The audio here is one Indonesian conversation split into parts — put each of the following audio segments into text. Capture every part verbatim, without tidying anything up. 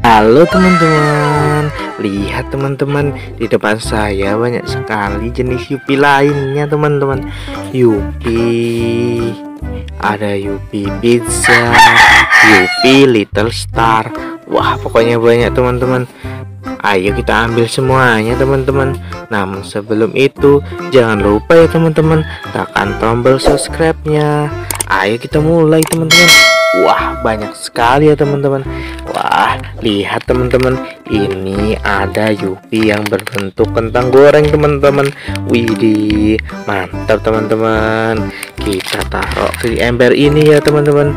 Halo teman-teman, lihat teman-teman, di depan saya banyak sekali jenis Yupi lainnya teman-teman. Yupi, ada Yupi pizza, Yupi Little Star. Wah, pokoknya banyak teman-teman. Ayo kita ambil semuanya teman-teman. Namun sebelum itu, jangan lupa ya teman-teman, tekan tombol subscribe-nya. Ayo kita mulai teman-teman. Wah, banyak sekali ya teman-teman. Wah, lihat teman-teman, ini ada Yupi yang berbentuk kentang goreng teman-teman. Widih, mantap teman-teman. Kita taruh di ember ini ya teman-teman.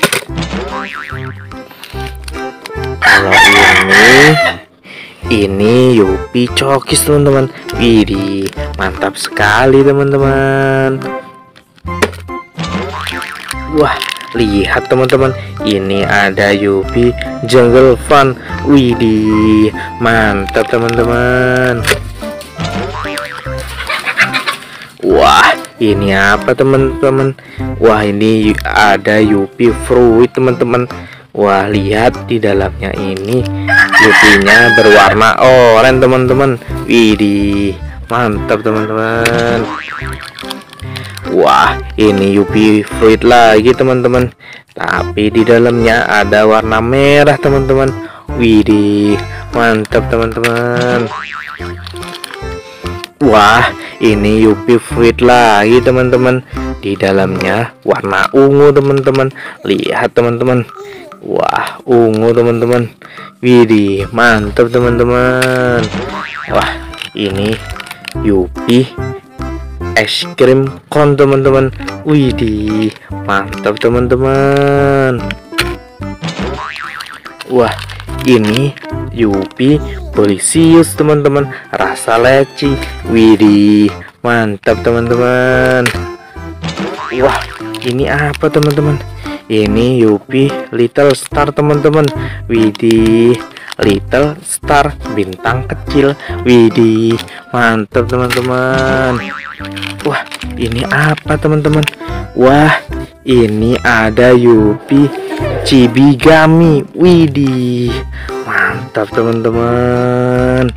Kalau ini ini Yupi cokis teman-teman. Widih, mantap sekali teman-teman. Wah, lihat teman-teman, ini ada Yupi Jungle Fun. Widih, mantap teman-teman. Wah, ini apa teman-teman? Wah, ini ada Yupi Fruit teman-teman. Wah, lihat di dalamnya ini Yupinya berwarna oranye teman-teman. Widih, mantap teman-teman. Wah, ini Yupi Fruit lagi teman-teman, tapi di dalamnya ada warna merah teman-teman. Widih, mantap teman-teman. Wah, ini Yupi Fruit lagi teman-teman, di dalamnya warna ungu teman-teman. Lihat teman-teman. Wah, ungu teman-teman. Widih, mantap teman-teman. Wah, ini Yupi es krim kon teman-teman. Widih, mantap teman-teman. Wah, ini Yupi Polisius teman-teman, rasa leci. Widih, mantap teman-teman. Wah, ini apa teman-teman? Ini Yupi Little Star teman-teman. Widih, Little Star bintang kecil. Widih, mantap teman-teman. Wah, ini apa teman-teman? Wah, ini ada Yupi Chibigami. Widih, mantap teman-teman.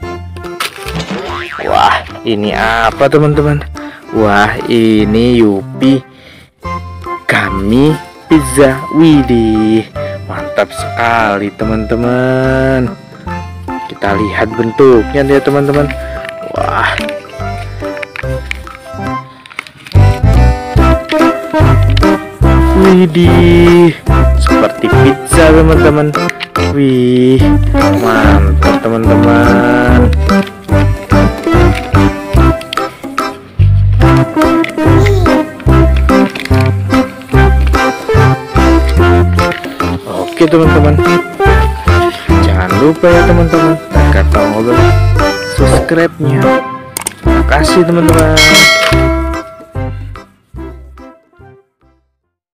Wah, ini apa teman-teman? Wah, ini Yupi Kami Pizza. Widih, mantap sekali teman-teman. Kita lihat bentuknya ya teman-teman. Wah, widih, seperti pizza teman-teman. Wih, mantap teman-teman. Oke teman-teman, jangan lupa ya teman-teman, tekan tombol subscribe-nya. Terima kasih teman-teman.